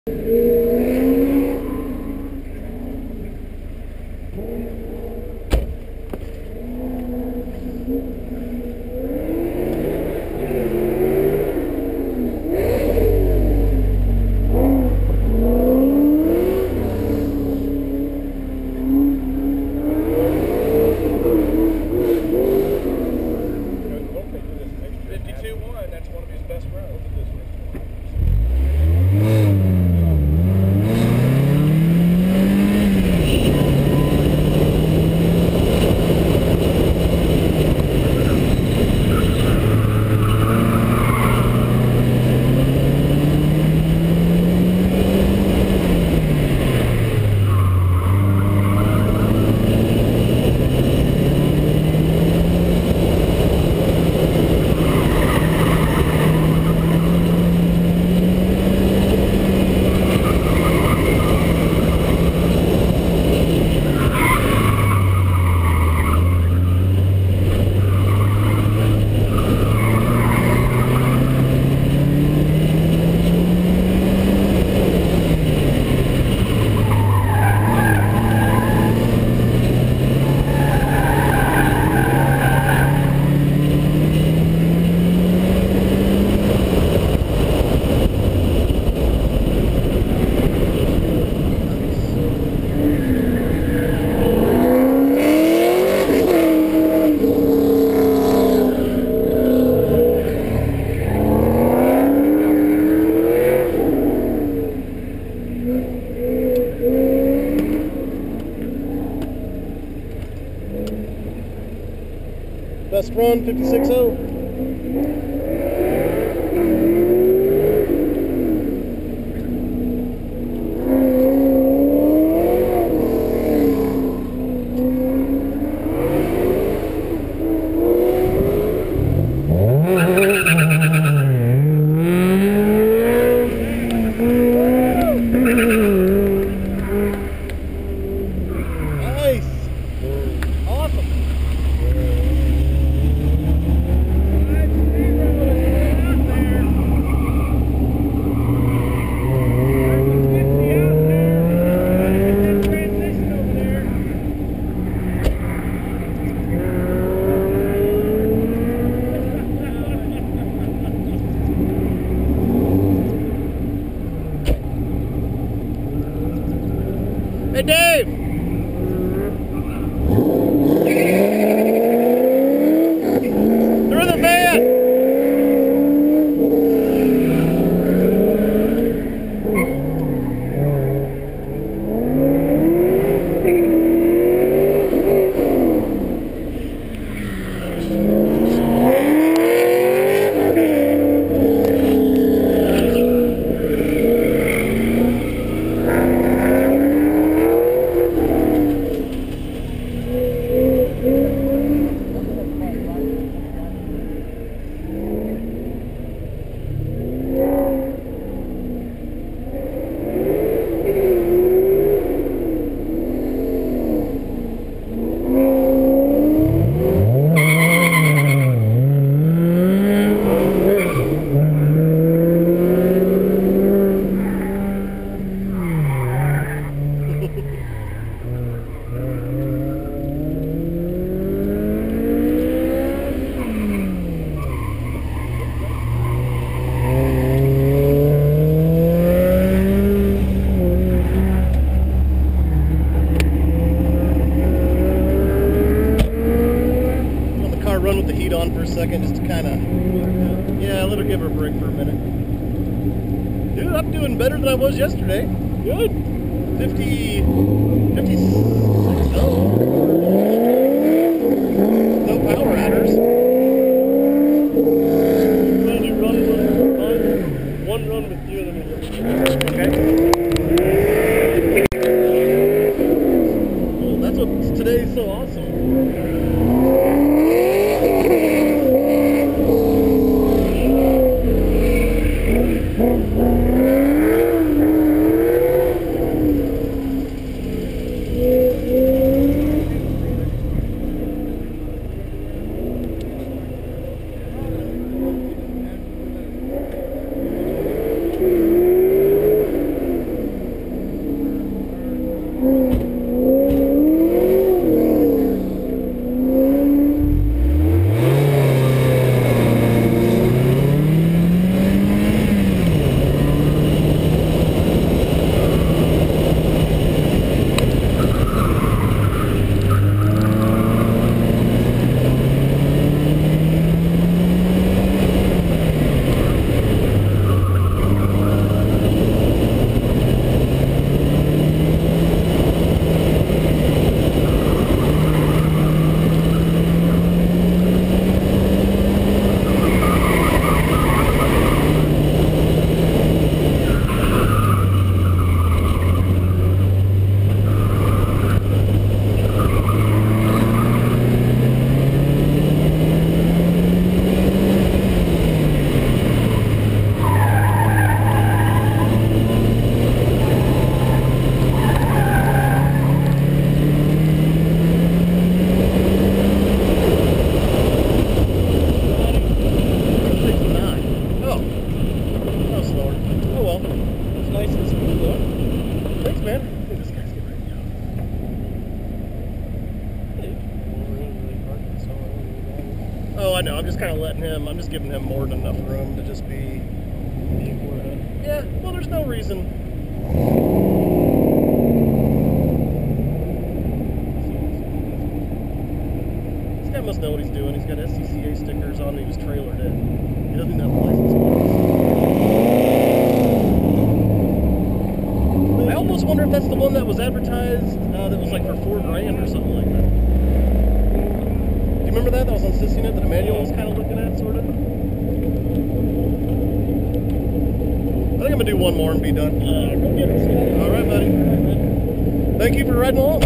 Best run, 56.0. Hey, Dave! Through the van! Run with the heat on for a second just to kind of, yeah, let her give her a break for a minute. Dude, I'm doing better than I was yesterday. Good. 56. Oh. No power adders. I'm going to do one run with you in a minute. Okay. Well, that's what today's so awesome. nice and smooth though. Thanks, man. Hey, this guy's getting ready to go. Oh, I know. I'm just kind of letting him. I'm just giving him more than enough room to just be. Yeah. Well, there's no reason. This guy must know what he's doing. He's got SCCA stickers on and he was trailered in. He doesn't have a license plate. I almost wonder if that's the one that was advertised that was like for $4,000 or something like that. Do you remember that? That was on Sissynet that Emmanuel was kind of looking at, sort of? I think I'm going to do one more and be done. Go get it, Scott. All right, buddy. Thank you for riding along.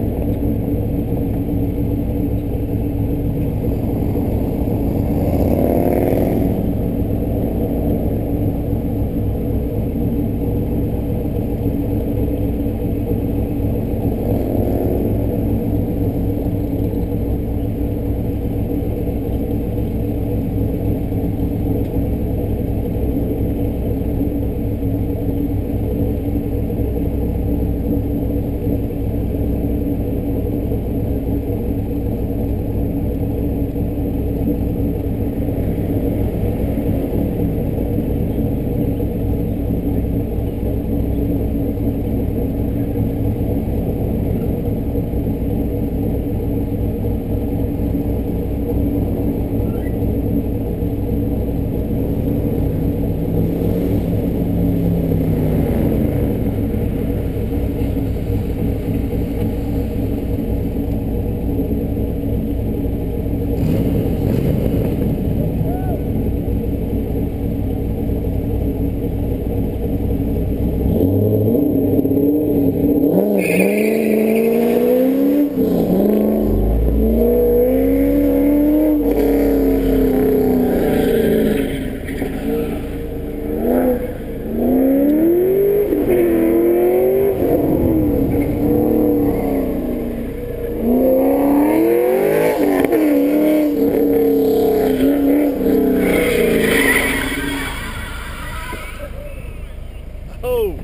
Oh!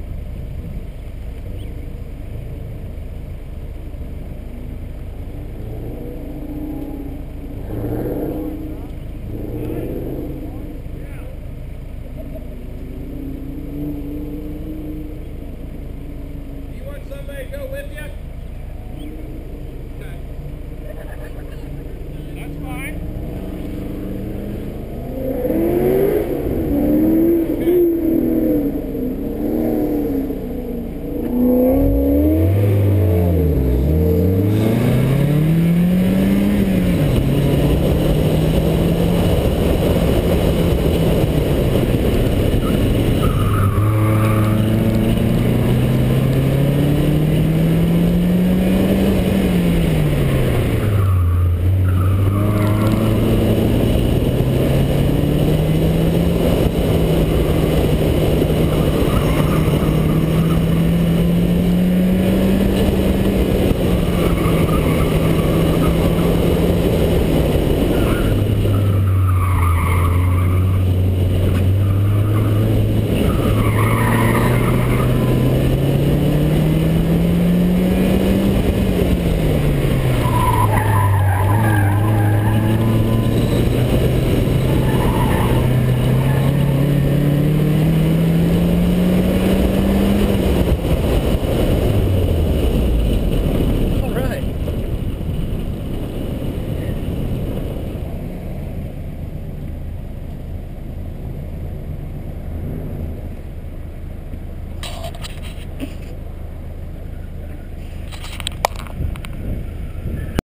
You want somebody to go with you?